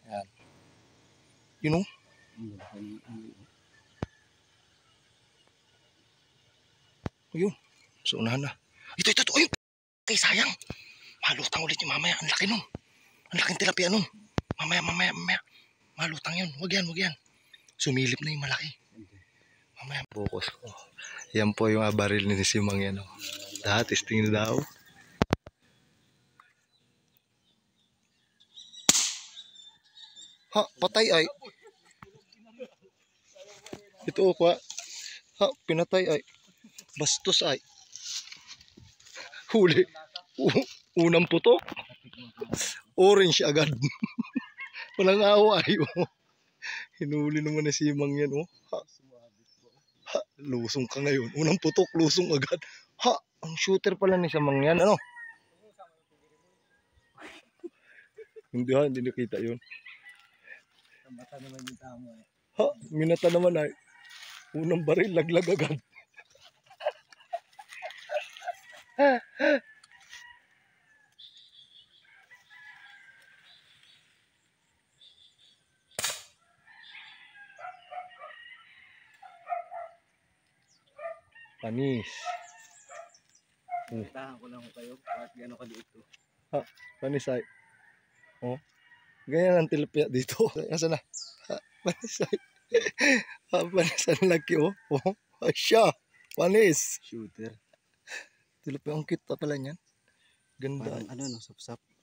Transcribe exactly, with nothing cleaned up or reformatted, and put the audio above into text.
Yan. Yun o. Ayun. So, unahan na. Ito, ito, ito. Ayun. Kay sayang. Malutang ulit yung mamaya. Ang laki nun. Ang laking tilapia nun. Mamaya, mamaya, mamaya. Malutang yun. Huwag yan, huwag yan. Sumilip na yung malaki. Mamaya. Focus ko. Yan po yung baril ni Simang yan. Oh. Lahat, testing na daw. Ha, patay ay. Ito o, ha, pinatay ay. Bastos ay. Huli. Unang putok. Orange agad. Walang awa ay. Oh. Hinuli naman na Simang yan. Oh. Ha. Ha, lusong ka ngayon. Unang putok, lusong agad. Ha, ang shooter pala ni Simang yan. Ano? Hindi ha, hindi nakita yun. Mata naman yung tama eh. Ha, minata naman ay. Unang baril, laglag agad. Panis. Tahan ko lang ko kayo. Bakit gano'n kaliit to? Ha, panis ay. Oh. Ganyan ang tilapia dito. Nasaan na? Ha, panis ay. Ha, panis ang laki oh. Oh, asya. Panis. Shooter. Tilapia ang cute pa pala niyan. Ganda. Parang ano no, sapsap.